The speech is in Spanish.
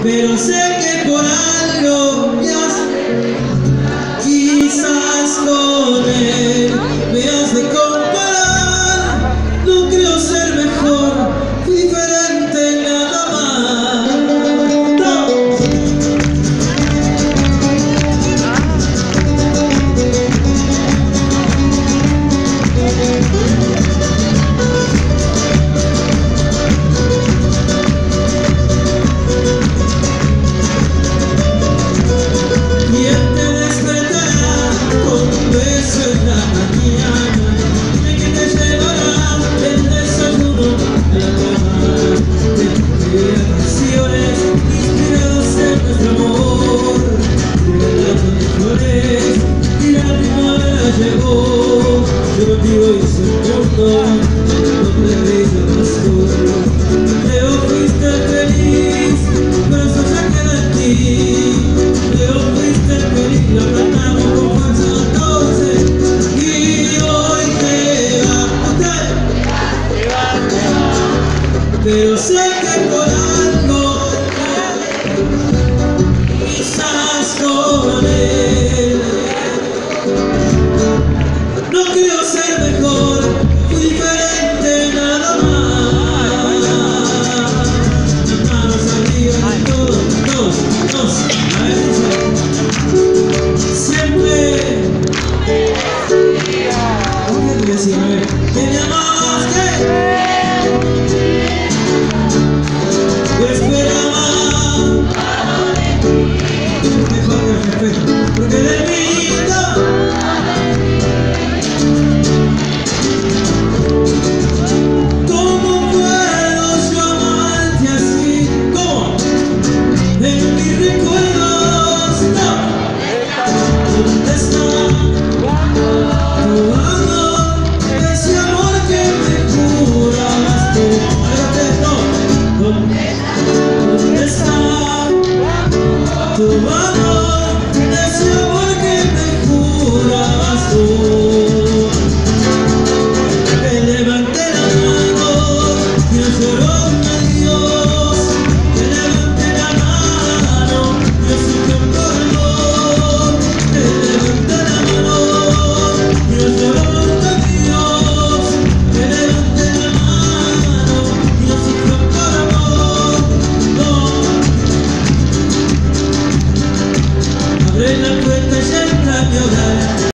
pero sé que por algo me has, quizás con él me has de comparar. No creo ser mejor, fui diferente nada más. No. ¿Quién te despertará con un beso en la mañana? ¿De quién te llevará el desayuno a la cama? De canciones inspiradas en nuestro amor, regalando de flores y la primavera llegó. Yo contigo hice un mundo donde brilla más solo. Creo fuiste feliz, pero eso ya queda en ti. Creo fuiste feliz, lo cantamos con fuerza entonces. Y hoy te va a gustar, pero sé que por algo quizás con él. No quiero ser mejor, fui diferente nada más. Las manos arriba de todos, a ver, siempre. ¿Qué te decía? A ver, que me amabas, que esperaba.